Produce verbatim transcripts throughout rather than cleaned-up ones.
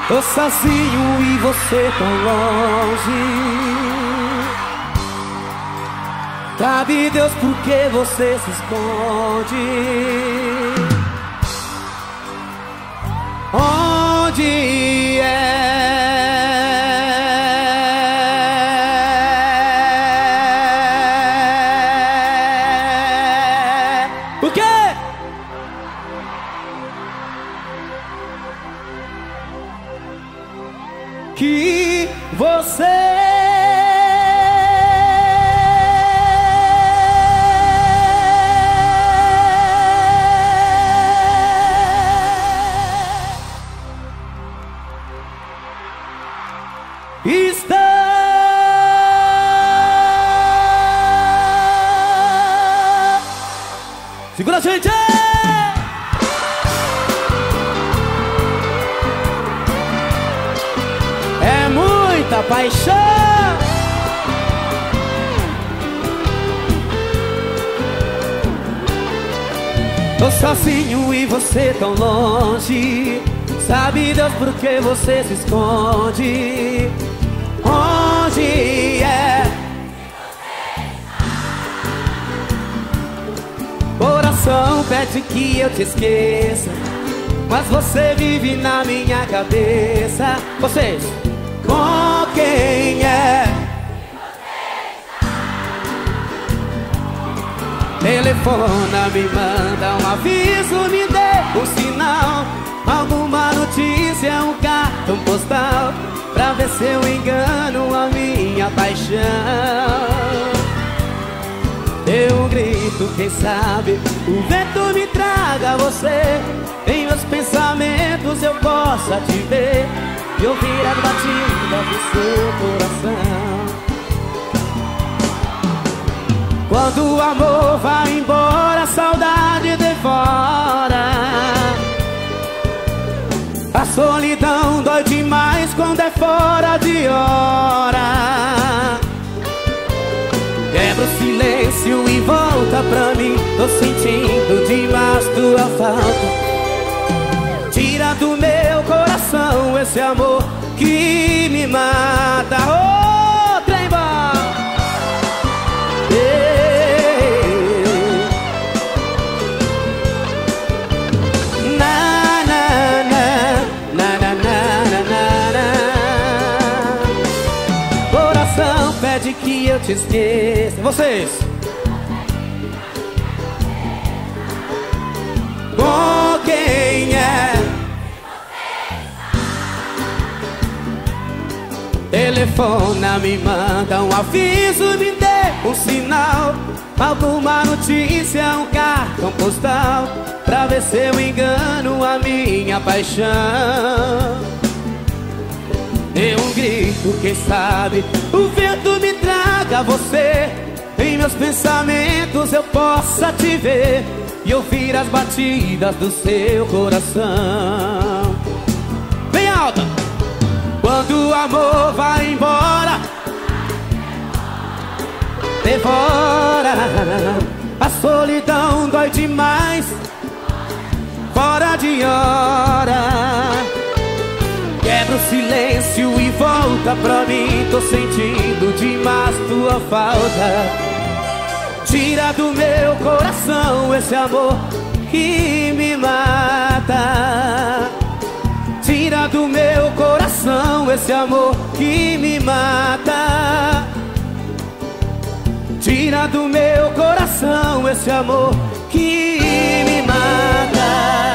Tô sozinho e você tão longe. Sabe Deus por que você se esconde? Onde é? O quê? Que você está segura, gente! É muita paixão. Tô sozinho e você tão longe. Sabe Deus por que você se esconde? Onde é? Coração pede que eu te esqueça, mas você vive na minha cabeça. Vocês, com quem é? Telefona, me manda um aviso, me dê um sinal, alguma notícia, um cartão postal, pra ver se eu engano a minha paixão. Dê um grito, quem sabe o vento me traga você. Em meus pensamentos eu possa te ver e ouvir as batidas do seu coração. Quando o amor vai embora, a saudade devora. A solidão dói demais quando é fora de hora. Quebra o silêncio e volta pra mim. Tô sentindo demais tua falta. Tira do meu coração esse amor que me mata. Ô, trem bom! Na, na, na, na, na, na, na, na. Coração pede que eu te esqueça. Vocês! Com quem é? Telefona, me manda um aviso, me dê um sinal, alguma notícia, um cartão postal, pra ver se eu engano a minha paixão. Dê um grito, quem sabe o vento me traga você. Em meus pensamentos eu possa te ver e ouvir as batidas do seu coração. Bem alta! Quando o amor vai embora, devora. A solidão dói demais, fora de hora. Quebra o silêncio e volta pra mim. Tô sentindo demais tua falta. Tira do meu coração esse amor que me mata. Tira do meu coração esse amor que me mata. Tira do meu coração esse amor que me mata.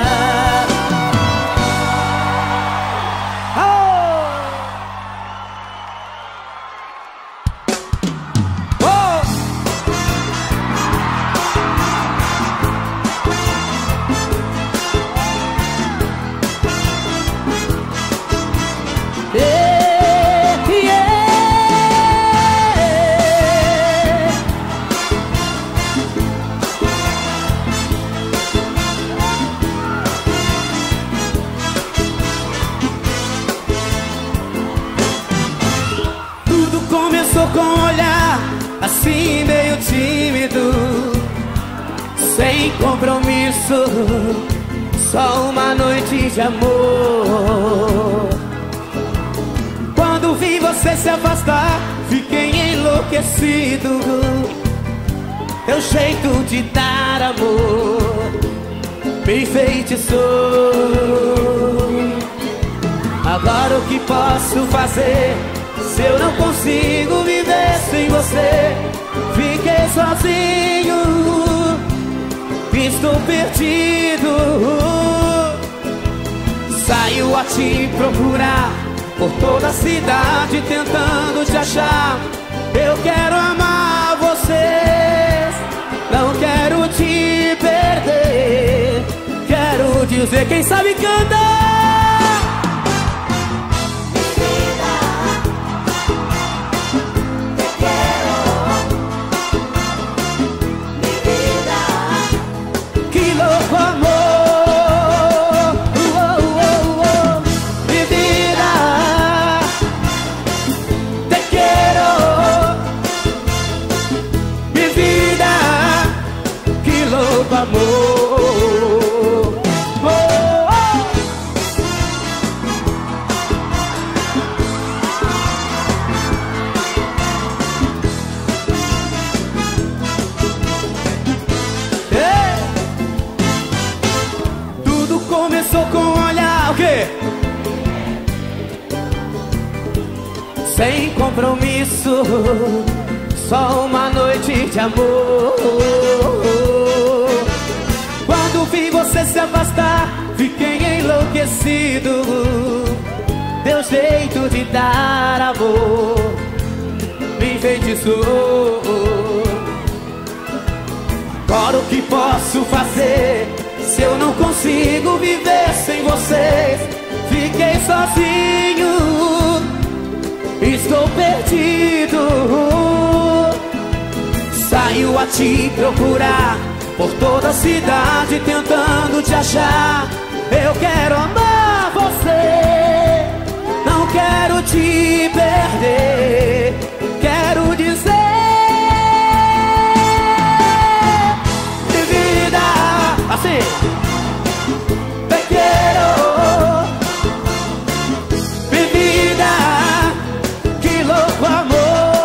Com um olhar assim meio tímido, sem compromisso, só uma noite de amor. você se afastar, fiquei enlouquecido. Teu jeito de dar amor me enfeitiçou. Agora o que posso fazer se eu não consigo viver sem você? Fiquei sozinho, estou perdido. Saio a te procurar por toda a cidade, tentando te achar. Eu quero amar você, não quero te perder. Quero dizer, quem sabe canta. Amor, oh, oh. Hey. Tudo começou com um olhar, o quê? Sem compromisso, só uma noite de amor. Quando vi você se afastar, fiquei enlouquecido. Teu jeito de dar amor me enfeitiçou. Agora o que posso fazer se eu não consigo viver sem você? Fiquei sozinho, estou perdido. Saio a te procurar por toda a cidade, tentando te achar. Eu quero amar você, não quero te perder. Quero dizer, vida, assim, te quero, mi vida, que louco amor.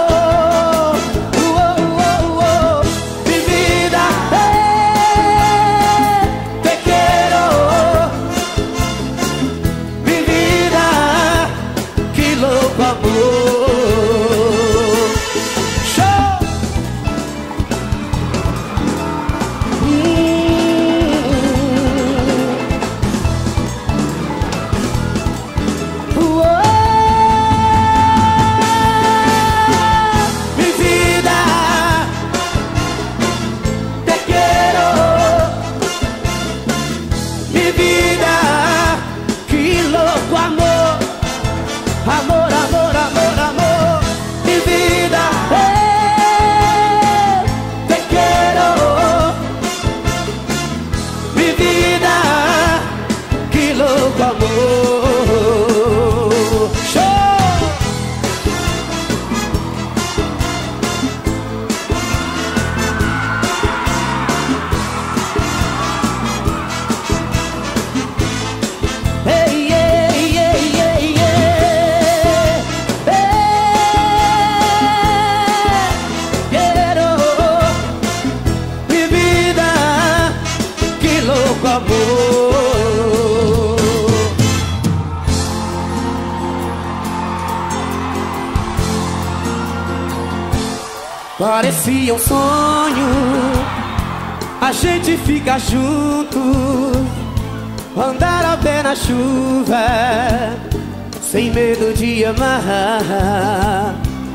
Parecia um sonho, a gente fica junto, andar a pé na chuva, sem medo de amar.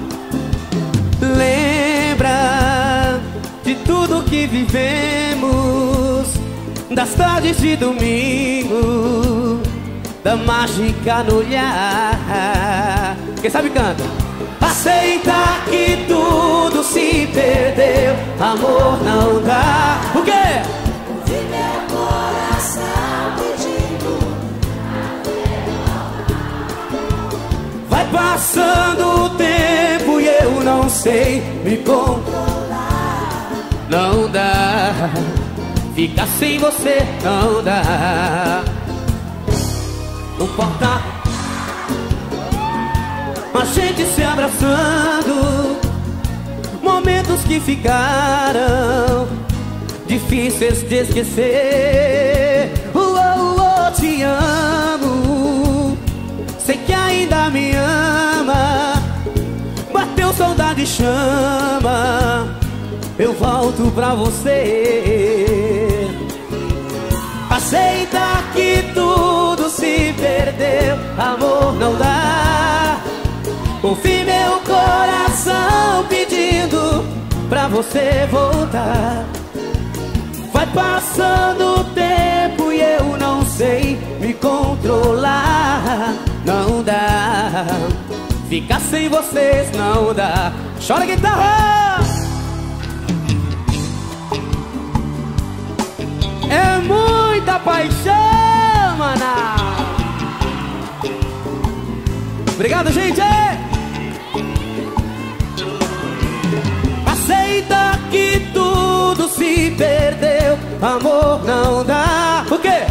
Lembra de tudo que vivemos, das tardes de domingo, da mágica no olhar. Quem sabe canta. Aceita que tudo se perdeu, amor não dá. O quê? Ouvi meu coração pedindo. Vai passando o tempo e eu não sei me controlar. Não dá, ficar sem você não dá. Não importa, a gente abraçando, momentos que ficaram difíceis de esquecer. Oh, oh, oh, te amo, sei que ainda me ama. Bateu saudade e chama, eu volto pra você. Aceita que tudo se perdeu, amor não dá. Ouvi meu coração pedindo pra você voltar. Vai passando o tempo e eu não sei me controlar. Não dá, ficar sem vocês não dá. Chora, guitarra! É muita paixão, maná. Obrigado, gente. Aceita que tudo se perdeu, amor não dá. O quê?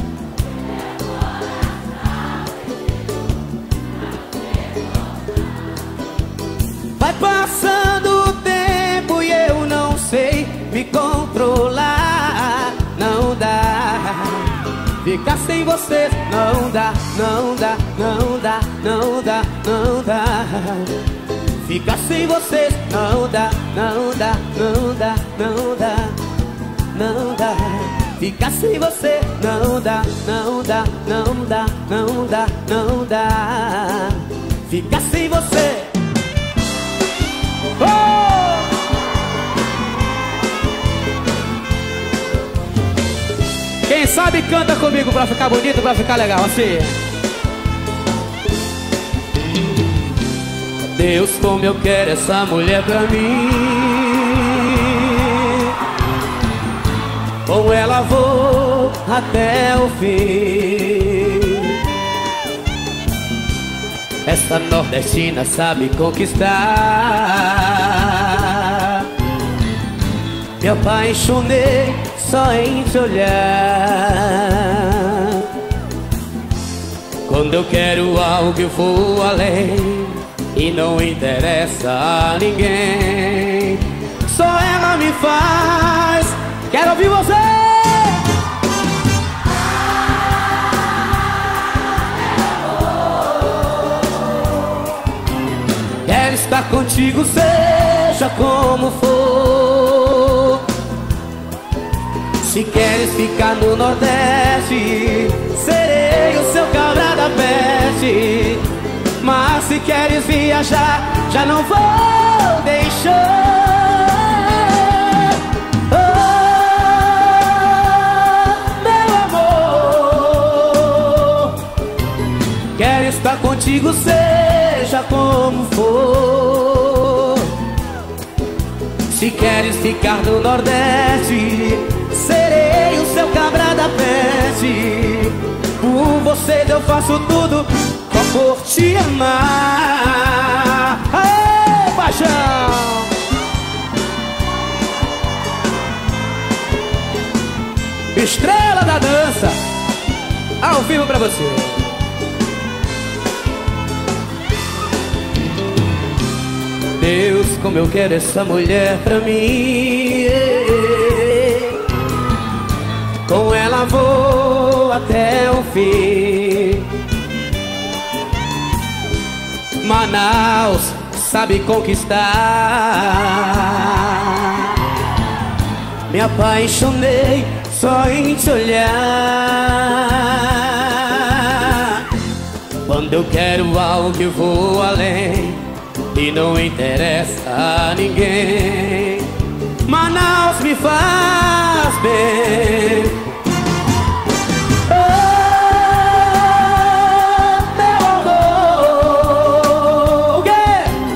Vai passando o tempo e eu não sei me controlar. Não dá, ficar sem vocês não dá, não dá, não dá, não dá, não dá. Ficar sem vocês não dá, não dá, não dá, não dá, não dá. Ficar sem você não dá, não dá, não dá, não dá, não dá. Ficar sem você. Oh! Quem sabe canta comigo pra ficar bonito, pra ficar legal, assim. Deus, como eu quero essa mulher pra mim. Com ela vou até o fim. Essa nordestina sabe conquistar. Me apaixonei só em te olhar. Quando eu quero algo eu vou além e não interessa a ninguém. Só ela me faz. Quero ouvir você. Quero estar contigo, seja como for. Se queres ficar no Nordeste, serei o seu cabra da peste. Mas se queres viajar, já não vou deixar. Oh, meu amor, quero estar contigo, seja como for. Se queres ficar no Nordeste, serei o seu cabra da peste. Por você eu faço tudo, só por te amar. Aê, paixão! Estrela da dança, ao vivo pra você. Deus, como eu quero essa mulher pra mim. Com ela vou até o fim. Manaus sabe conquistar. Me apaixonei só em te olhar. Quando eu quero algo eu vou além e não interessa a ninguém. Manaus me faz bem. Oh, meu amor, o quê?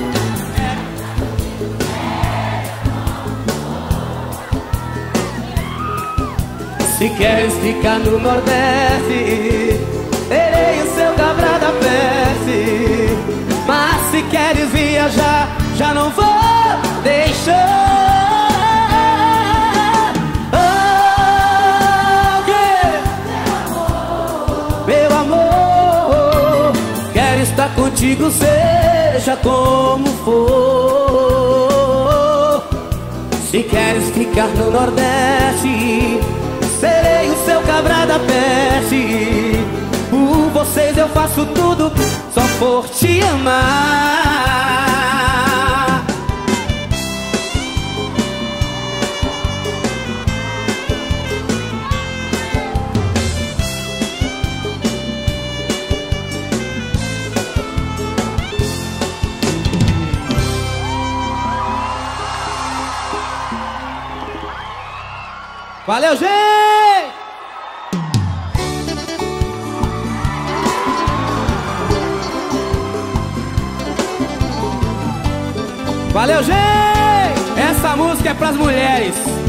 Se queres ficar no Nordeste, terei o seu cabra da peste. Mas se queres viajar, já não vou deixar. Oh, yeah. Meu amor, quero estar contigo, seja seja como for. Se queres ficar no Nordeste, serei o seu cabra da peste. Por vocês eu faço tudo só por te amar. Valeu, gente! Valeu, gente! Essa música é pras mulheres.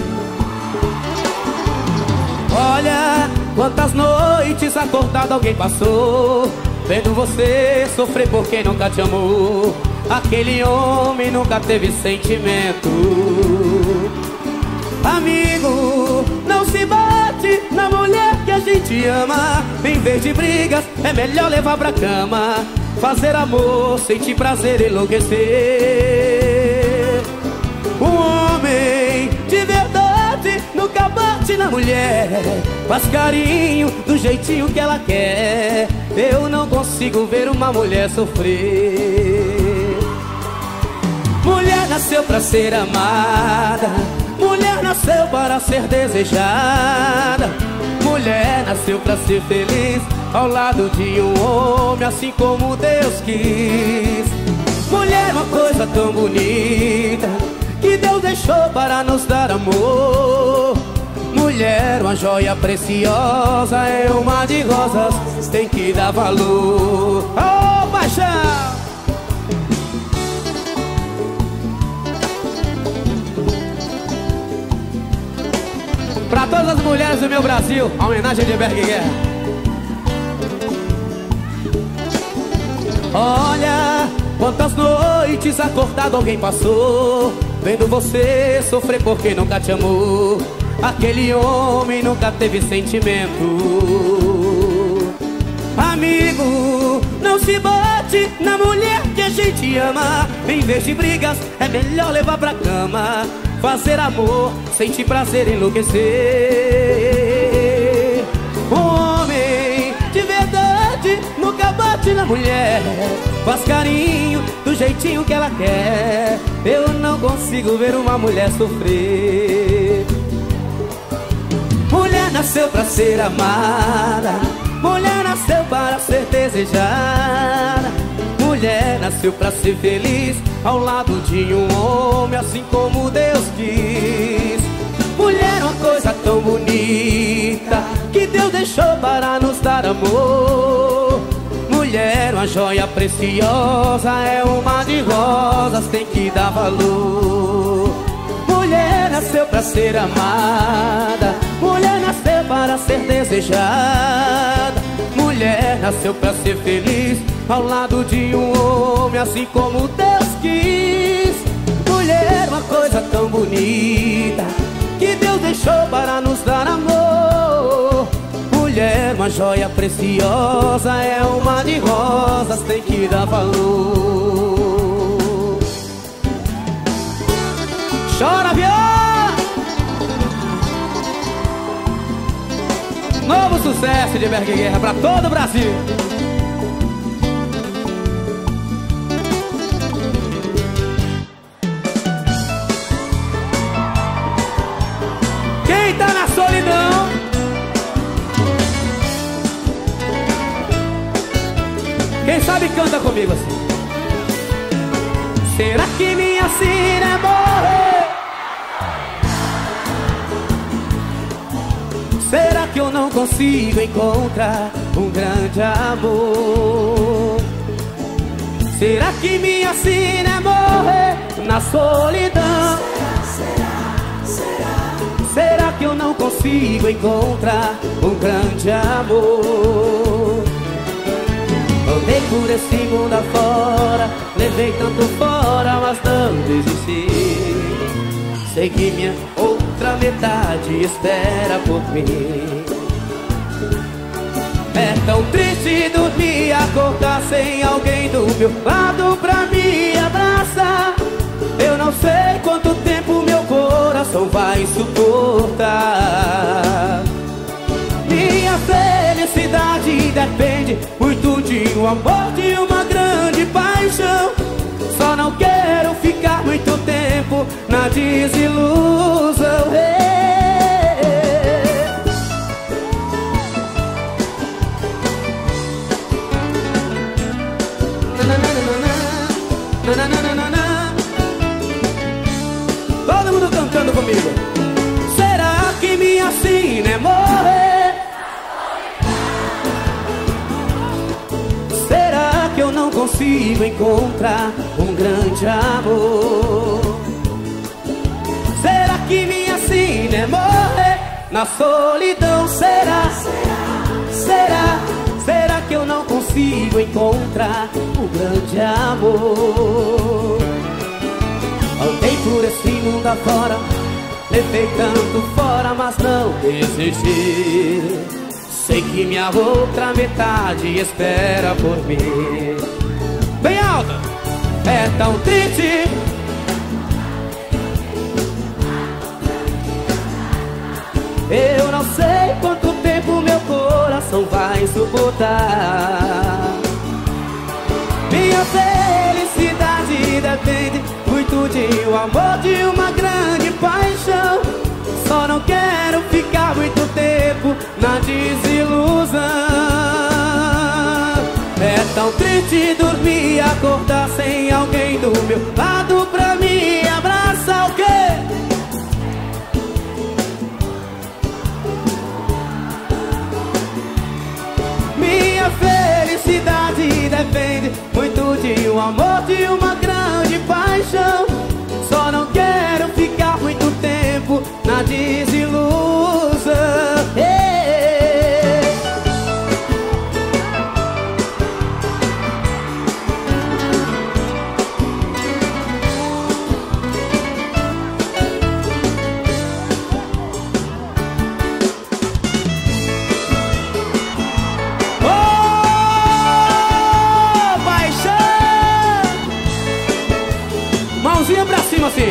Olha quantas noites acordado alguém passou, vendo você sofrer por quem nunca te amou. Aquele homem nunca teve sentimento. Amigo, não se bate na mulher que a gente ama. Em vez de brigas, é melhor levar pra cama. Fazer amor, sentir prazer, enlouquecer. Um homem de verdade nunca bate na mulher. Faz carinho do jeitinho que ela quer. Eu não consigo ver uma mulher sofrer. Mulher nasceu pra ser amada. Mulher nasceu para ser desejada. Mulher nasceu para ser feliz ao lado de um homem, assim como Deus quis. Mulher é uma coisa tão bonita que Deus deixou para nos dar amor. Mulher, uma joia preciosa, é uma de rosas, tem que dar valor. Oh, paixão! Pra todas as mulheres do meu Brasil, a homenagem de Berg Guerra. Olha quantas noites acordado alguém passou, vendo você sofrer porque nunca te amou. Aquele homem nunca teve sentimento. Amigo, não se bate na mulher que a gente ama. Em vez de brigas, é melhor levar pra cama. Fazer amor, sentir prazer, enlouquecer. Um homem de verdade nunca bate na mulher. Faz carinho do jeitinho que ela quer. Eu não consigo ver uma mulher sofrer. Mulher nasceu pra ser amada. Mulher nasceu para ser desejada. Mulher nasceu pra ser feliz ao lado de um homem, assim como Deus quis. Mulher é uma coisa tão bonita que Deus deixou para nos dar amor. Mulher, uma joia preciosa, é uma de rosas, tem que dar valor. Mulher nasceu pra ser amada. Mulher nasceu para ser desejada. Mulher nasceu pra ser feliz ao lado de um homem, assim como Deus quis. Mulher, uma coisa tão bonita que Deus deixou para nos dar amor. Mulher, uma joia preciosa, é uma de rosas, tem que dar valor. Chora, viola! Novo sucesso de Berg Guerra pra todo o Brasil. Quem tá na solidão, quem sabe canta comigo assim. Será que minha sina é morrer? Será que eu não consigo encontrar um grande amor? Será que minha sina é morrer na solidão? Será, será, Será que eu não consigo encontrar um grande amor? Andei por esse mundo afora, levei tanto fora, mas não desisti. Sei que minha outra metade espera por mim. É tão triste dormir e acordar sem alguém do meu lado pra me abraçar. Eu não sei quanto tempo meu coração vai suportar. Minha felicidade depende muito de um amor, de uma grande paixão. Só não quero ficar muito tempo na desilusão. Todo mundo cantando comigo. Será que minha sina é morrer? Será que eu não consigo encontrar um grande amor? Será que minha sina é morrer na solidão? Será? Será? Será que eu não consigo encontrar um grande amor? Andei por esse mundo afora, levei tanto fora, mas não desisti. Sei que minha outra metade espera por mim. Bem alta! É tão triste. Eu não sei quanto tempo meu coração vai suportar. Minha felicidade depende muito de um amor, de uma grande paixão. Só não quero ficar muito tempo na desilusão. É tão triste dormir e acordar sem alguém do meu lado pra me abraçar. O quê? Minha felicidade depende muito de um amor, de uma grande paixão. Só não quero ficar muito tempo na desilusão. Hey. Oh, paixão! Mãozinha pra cima assim.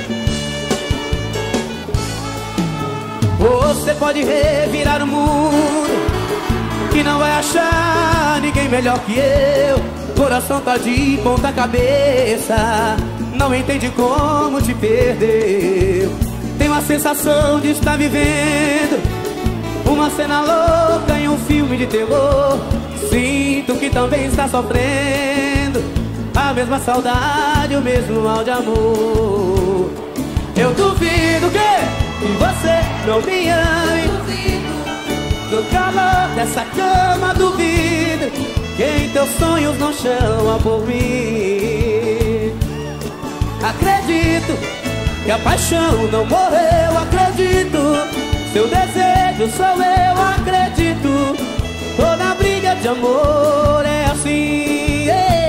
Você pode revirar o mundo, que não vai achar ninguém melhor que eu. Coração tá de ponta cabeça, não entende como te perder. Tenho a sensação de estar vivendo uma cena louca em um filme de terror. Sinto que também está sofrendo a mesma saudade, o mesmo mal de amor. Eu duvido que que você não me ame. No calor dessa cama duvido que em teus sonhos não chama por mim. Acredito que a paixão não morreu. Acredito, seu desejo sou eu. Acredito, toda briga de amor é assim. Yeah.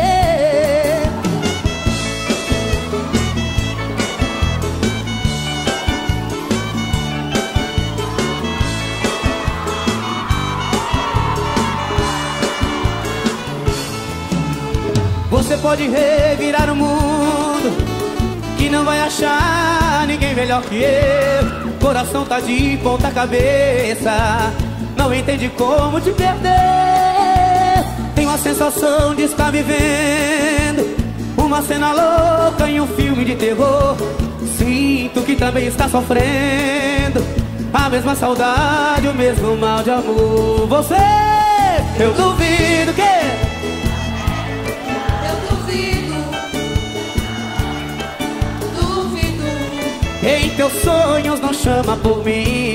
Você pode revirar o mundo, que não vai achar ninguém melhor que eu. Coração tá de ponta cabeça, não entende como te perder. Tenho a sensação de estar vivendo uma cena louca em um filme de terror. Sinto que também está sofrendo a mesma saudade, o mesmo mal de amor. Você, eu duvido que em teus sonhos não chama por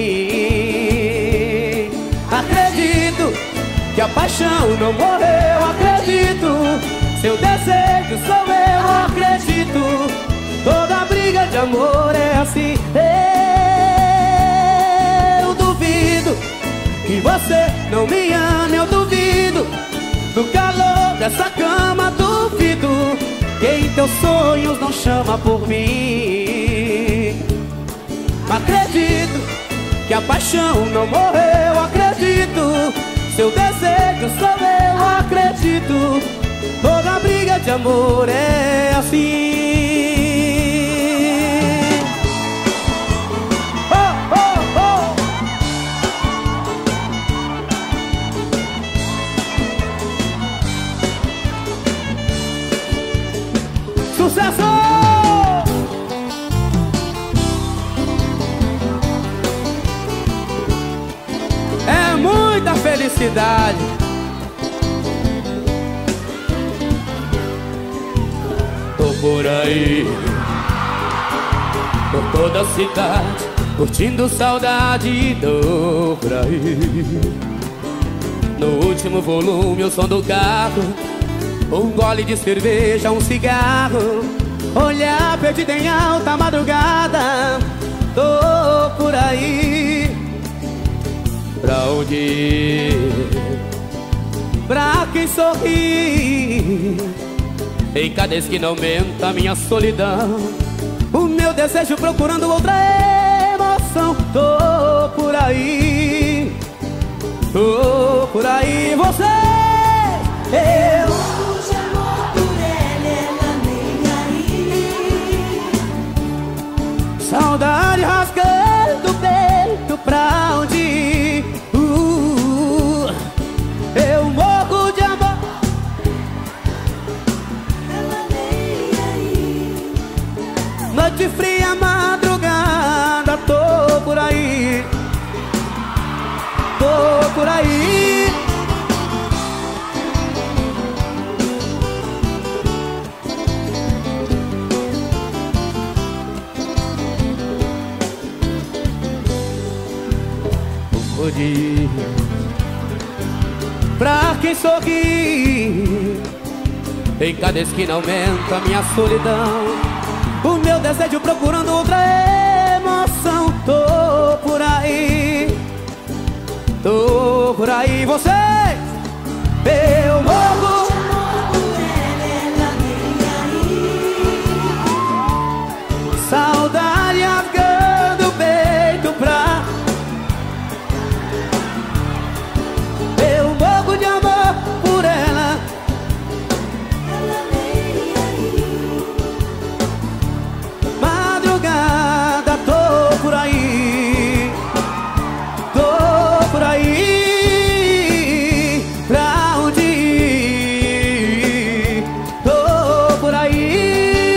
mim. Acredito que a paixão não morreu. Acredito, seu desejo sou eu. Acredito, toda briga de amor é assim. Eu duvido que você não me ama. Eu duvido do calor dessa cama. Duvido que em teus sonhos não chama por mim. Acredito que a paixão não morreu. Acredito, seu desejo sou eu, acredito. Toda briga de amor é assim. Oh, oh, oh. Sucesso! É muita felicidade. Tô por aí, por toda a cidade, curtindo saudade. Tô por aí, no último volume o som do carro, um gole de cerveja, um cigarro, olhar perdido em alta madrugada. Tô por aí, pra onde ir? Pra quem sorri? Em cada esquina aumenta a minha solidão, o meu desejo procurando outra emoção. Tô por aí, tô por aí. Você, eu Morro de amor por ela, ela nem aí. saudade rasgando o peito, pra onde ir? Uh, eu morro de amor. Noite fria, madrugada, tô por aí, tô por aí. Pode ir pra quem sorri, em cada esquina aumenta a minha solidão, o meu desejo procurando outra emoção. Tô por aí, tô por aí. Você, eu morro. Saudade rasgando o peito, pra eu morro de amor por ela. Madrugada, tô por aí, tô por aí. Pra onde ir? Tô por aí.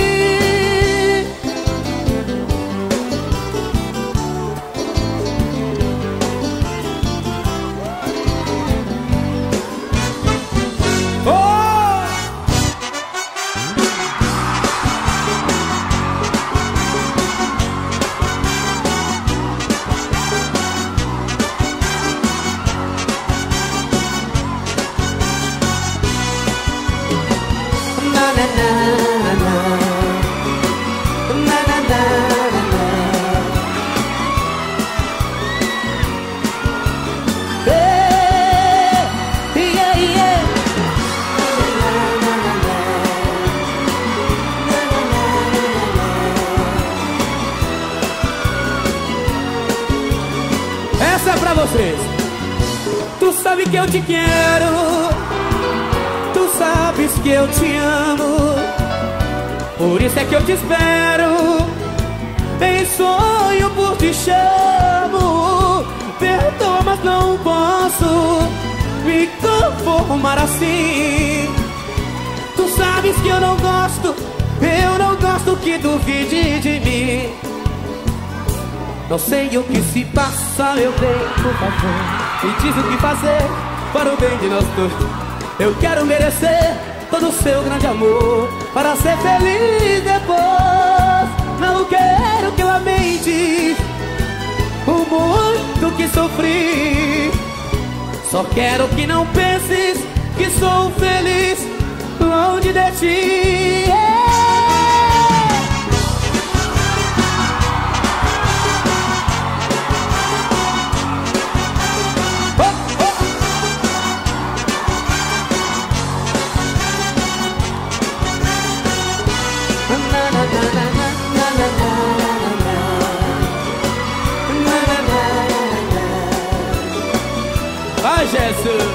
Essa é pra vocês. Tu sabe que eu te quero, tu sabes que eu te amo, por isso é que eu te espero, em sonho por te chamo. Perdoa, mas não posso me conformar assim. Tu sabes que eu não gosto, eu não gosto que duvide de mim. Não sei o que se passa, meu bem, por favor, me diz o que fazer para o bem de nós dois. Eu quero merecer todo o seu grande amor para ser feliz depois. Não quero que lamente o muito que sofri, só quero que não penses que sou feliz longe de ti. Vai, Jesus.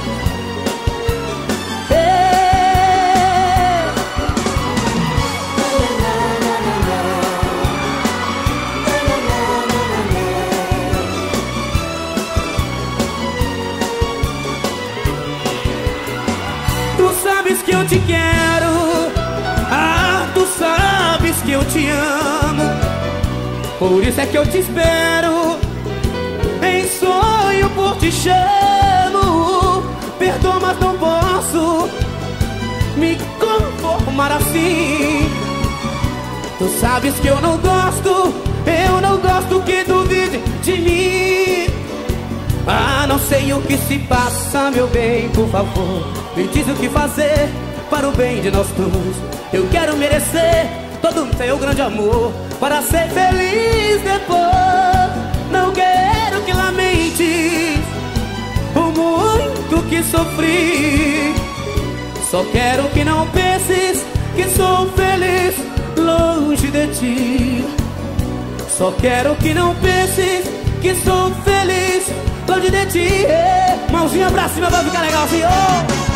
Tu sabes que eu te quero, ah, tu sabes que eu te amo. Por isso é que eu te espero, Em sonho por te chamo. perdoa, mas não posso Me conformar assim. Tu sabes que eu não gosto, eu não gosto que duvide de mim. Ah, não sei o que se passa, meu bem, por favor, me diz o que fazer para o bem de nós dois. Eu quero merecer todo o teu grande amor para ser feliz depois. Não quero que lamentes o muito que sofri. Só quero que não penses que sou feliz longe de ti. Só quero que não penses que sou feliz longe de ti. Mãozinha pra cima, vai ficar legal assim, oh!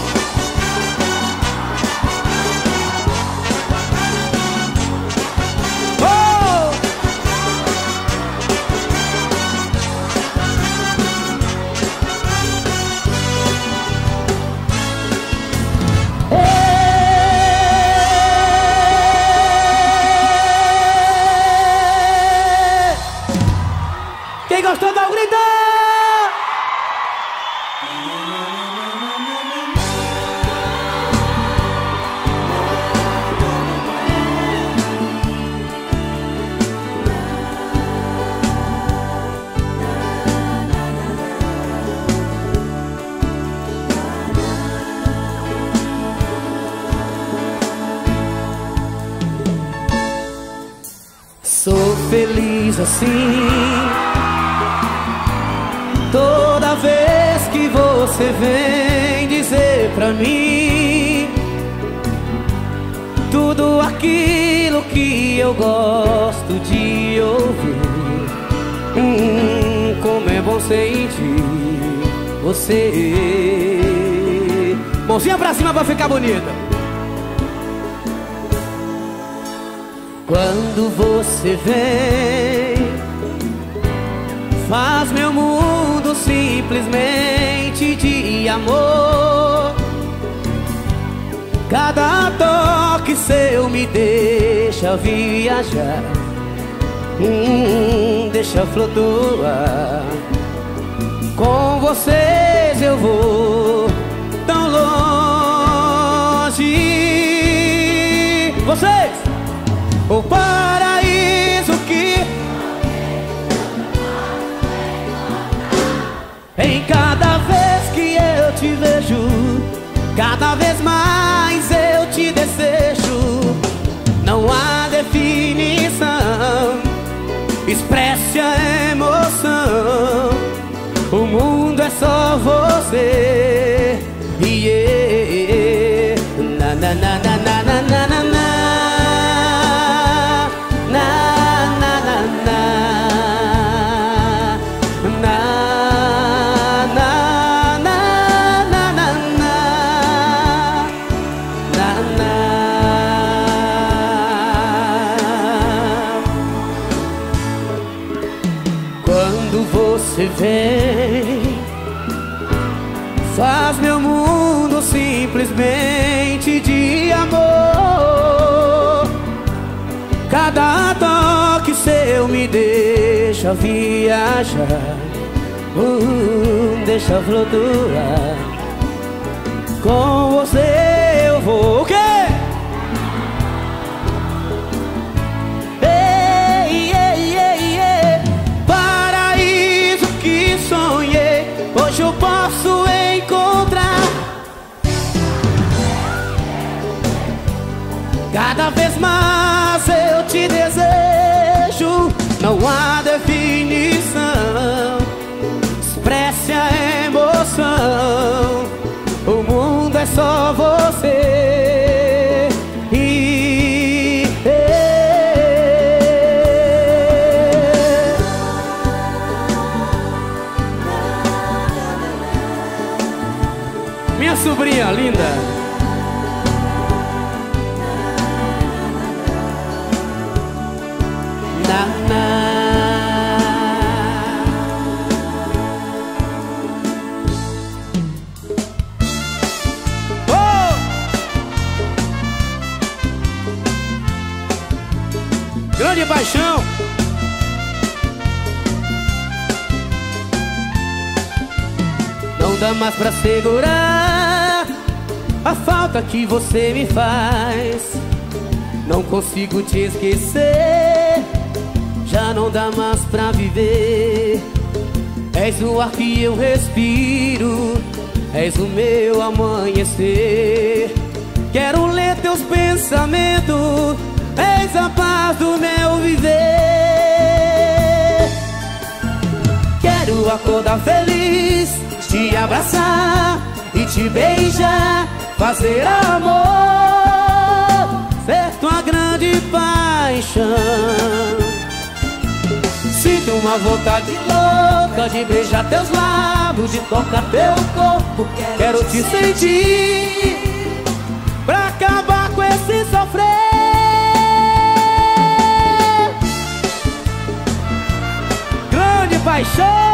Quem gostou dá um grito! Sou feliz assim toda vez que você vem dizer pra mim tudo aquilo que eu gosto de ouvir. Hum, como é bom sentir você. Mãozinha pra cima pra ficar bonita. Quando você vem, faz meu mundo simplesmente de amor. Cada toque seu me deixa viajar, hum, deixa flutuar. Com vocês eu vou tão longe. Vocês, o paraíso que em cada vez que eu te vejo, cada vez mais eu te desejo. Não há definição, expresse a emoção. O mundo é só você. Yeah. Na na na na na na na na na. Quando você vem, faz meu mundo simplesmente de amor. Cada toque seu me deixa viajar, uh, deixa flutuar. Com você eu vou. O quê? Ei, ei, ei, ei. Paraíso que sonhei, hoje eu posso encontrar. Cada vez mais eu te desejo. Não há definição, expresse a emoção. O mundo é só você. E, e, sobrinha linda. Na, na. Oh! Grande paixão. Não dá mais pra segurar a falta que você me faz. Não consigo te esquecer, já não dá mais pra viver. És o ar que eu respiro, és o meu amanhecer. Quero ler teus pensamentos, és a paz do meu viver. Quero acordar feliz, te abraçar e te beijar, fazer amor, ser tua grande paixão. Sinto uma vontade louca de beijar teus lábios, de tocar teu corpo. Quero te sentir, pra acabar com esse sofrer. Grande paixão.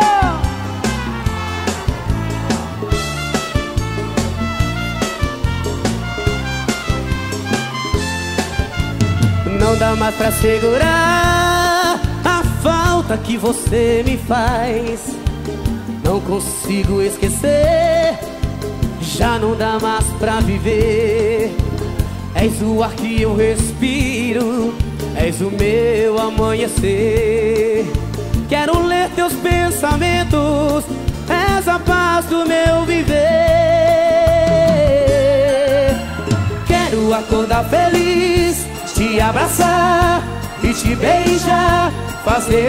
Não dá mais pra segurar a falta que você me faz. Não consigo esquecer, já não dá mais pra viver. És o ar que eu respiro, és o meu amanhecer. Quero ler teus pensamentos, és a paz do meu viver. Quero acordar feliz, te abraçar e te beijar, fazer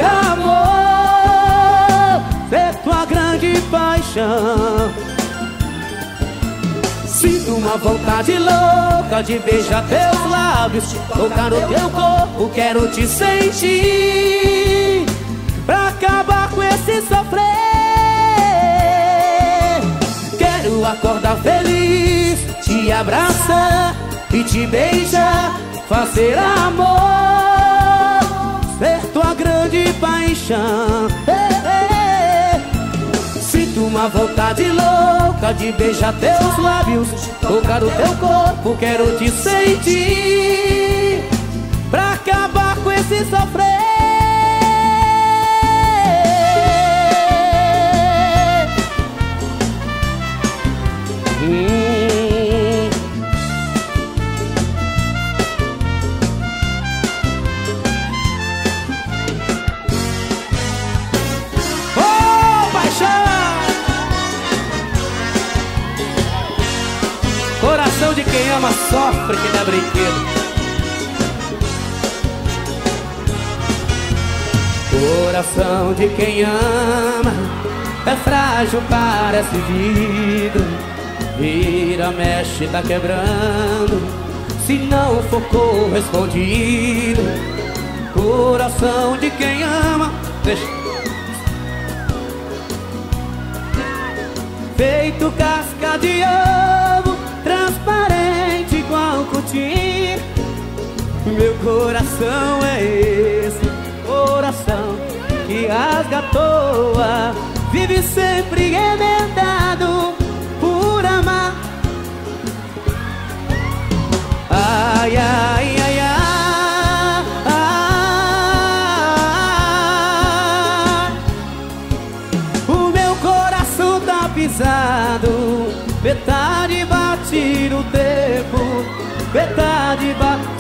amor, ser tua grande paixão. Sinto uma vontade louca de beijar teus lábios, tocar no teu corpo. Quero te sentir, pra acabar com esse sofrer. Quero acordar feliz, te abraçar e te beijar, fazer amor, ser tua grande paixão. Sinto uma vontade louca de beijar teus lábios, tocar o teu corpo. Quero te sentir, pra acabar com esse sofrer. hum. Coração de quem ama sofre que não é brinquedo. Coração de quem ama é frágil, parece vidro. Vira, mexe, tá quebrando se não for correspondido. Coração de quem ama, deixa. Feito casca de ovo, transparente igual cutim. Meu coração é esse, coração que rasga à toa, vive sempre remendado por amar. Ai, ai, ai, ai, ai. O meu coração tá pisado, metade bate no tempo, metade bate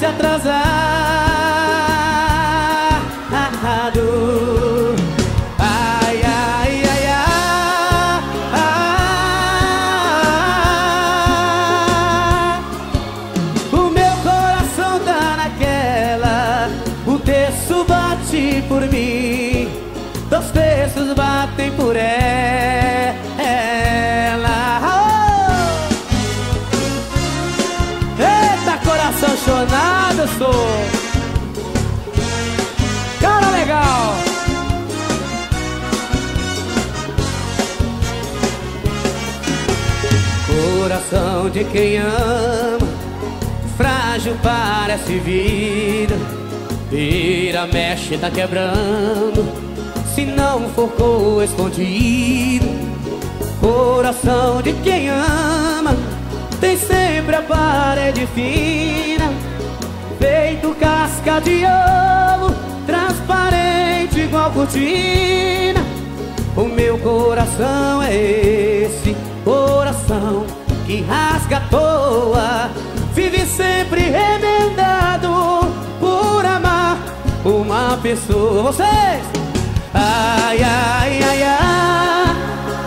atrasado. Ai, ai, ai, ai, ai. O meu coração tá naquela, um terço bate por mim, dois terços batem por ela. Eita, coração chonado eu sou. Coração de quem ama, frágil parece vida. Vira, mexe, tá quebrando, se não for correspondido. Coração de quem ama tem sempre a parede fina, feito casca de ovo, transparente igual cortina. O meu coração é esse coração que rasga à toa, vive sempre remendado por amar uma pessoa. Vocês! Ai, ai, ai, ai.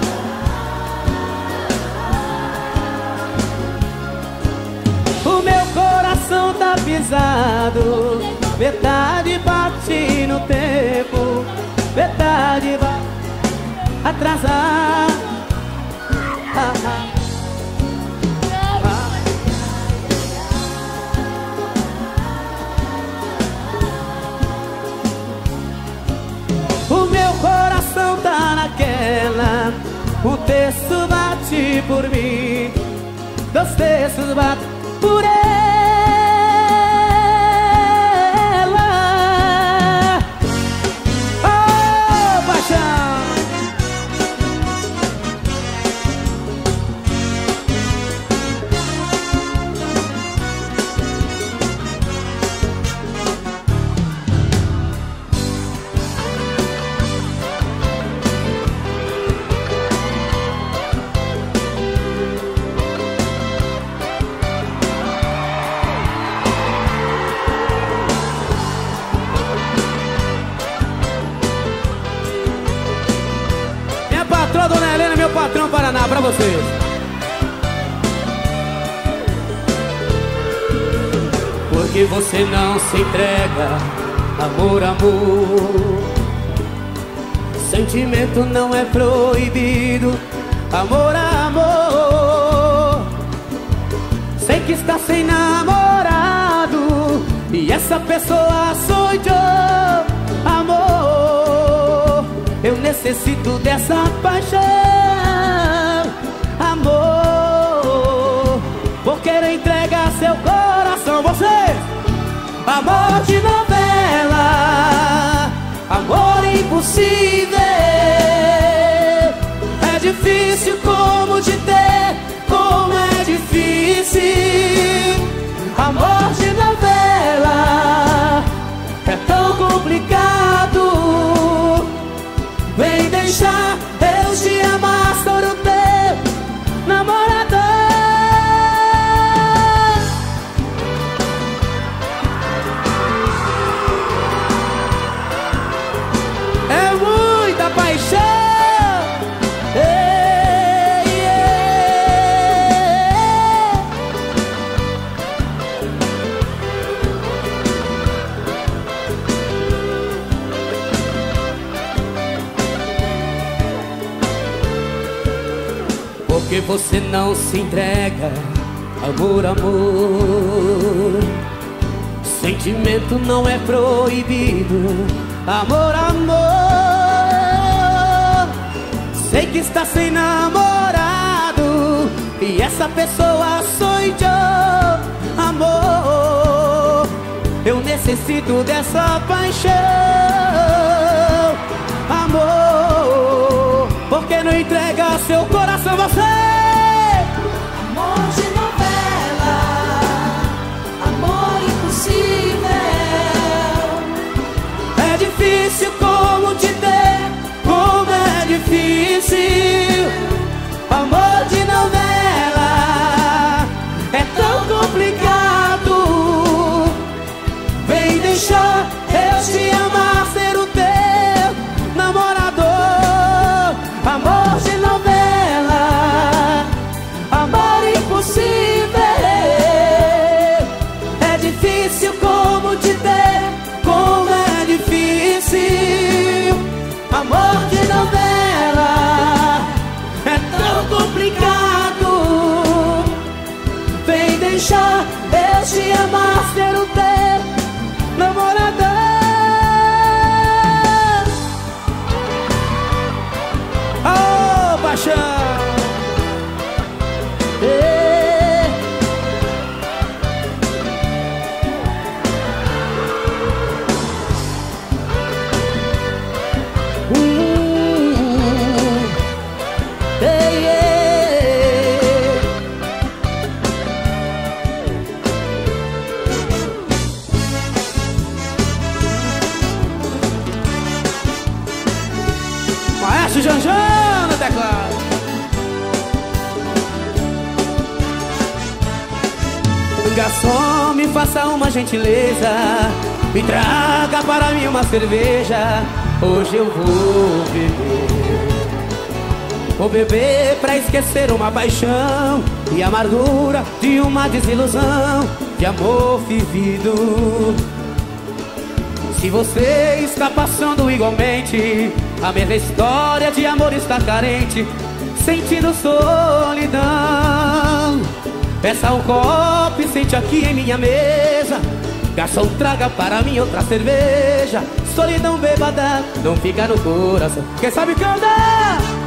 O meu coração tá pisado, metade bate no tempo, metade vai atrasar. Ah, ah. O meu coração tá naquela, o texto bate por mim, dois textos batem por ela. Oh, paixão! Patrão, Dona Helena, meu patrão Paraná, pra vocês. Porque você não se entrega, amor, amor. Sentimento não é proibido, amor, amor. Sei que está sem namorado e essa pessoa sou eu, amor. Eu necessito dessa paixão, amor. Por querer entregar seu coração, vocês. Amor de novela, amor impossível. É difícil como te ter, como é difícil. Amor de novela é tão complicado. Vem deixar eu te amar, sou o teu namorador. É muita paixão. Ei, ei. Porque você não se entrega, amor, amor. Sentimento não é proibido, amor, amor. Sei que está sem namorado e essa pessoa sou eu, amor. Eu necessito dessa paixão, amor. Porque não entrega seu coração, você. Amor de novela, amor impossível. É difícil como te ter, como é difícil. Amor de novela é tão complicado. Vem deixar eu te amar, ser o teu namorador. Amor de novela, amor impossível. É difícil como te ter, como é difícil. Amor de novela Janjan no teclado. Garçom, me faça uma gentileza, me traga para mim uma cerveja. Hoje eu vou beber. Vou beber pra esquecer uma paixão e amargura de uma desilusão de amor vivido. Se você está passando igualmente a mesma história de amor está carente, sentindo solidão, peça um copo e sente aqui em minha mesa. Garçom, traga para mim outra cerveja. Solidão bêbada não fica no coração. Quem sabe canta?